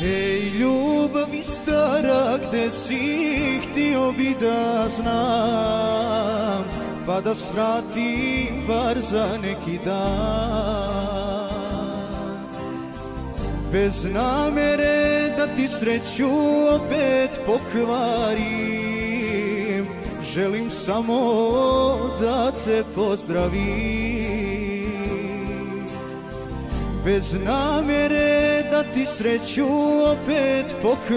Ej, ljubavi stara, gde si, htio bi da znam, pa da svratim bar za neki dan. Bez namere da ti sreću opet pokvarim, želim samo da te pozdravim. Bez namere da ti sreću opet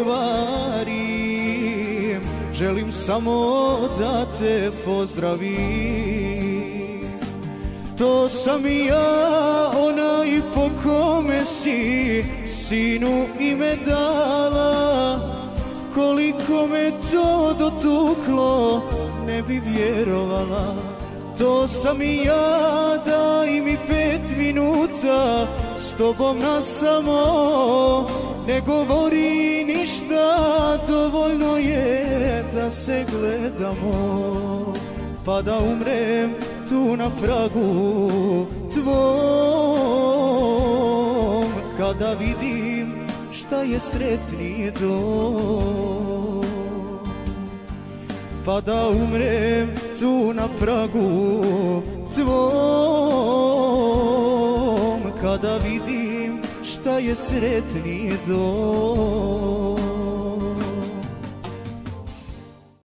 pokvarim, želim samo da te pozdravim. To sam i ja, onaj po kome si sinu ime dala. Koliko me to dotuklo, ne bi vjerovala. To sam i ja, daj mi 5 minuta s tobom na samo. Ne govori ništa, dovoljno je da se gledamo, pa da umrem tu na pragu tvom, kada vidim šta je sretniji dom. Pa da umrem tu na pragu tvom, kada vidim šta je sretniji dom.